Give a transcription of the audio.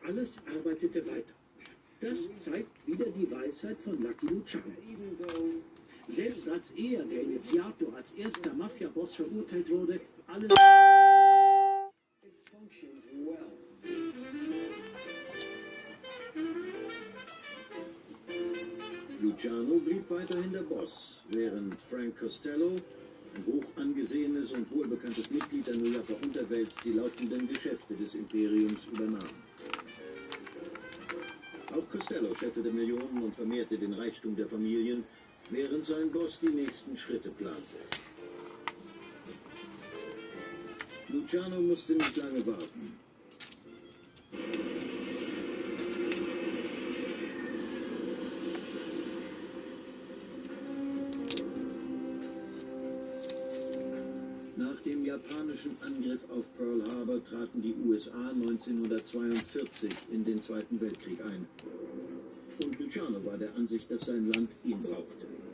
Alles arbeitete weiter. Das zeigt wieder die Weisheit von Lucky Luciano. Selbst als er, der Iniziator, als erster Mafia-Boss verurteilt wurde, alles... Luciano blieb weiterhin der Boss, während Frank Costello, ein hoch angesehenes und wohlbekanntes Mitglied der New Yorker Unterwelt, die laufenden Geschäfte des Imperiums übernahm. Auch Costello scheffelte Millionen und vermehrte den Reichtum der Familien, während sein Boss die nächsten Schritte plante. Luciano musste nicht lange warten. Nach dem japanischen Angriff auf Pearl Harbor traten die USA 1942 in den Zweiten Weltkrieg ein. Und Luciano war der Ansicht, dass sein Land ihn brauchte.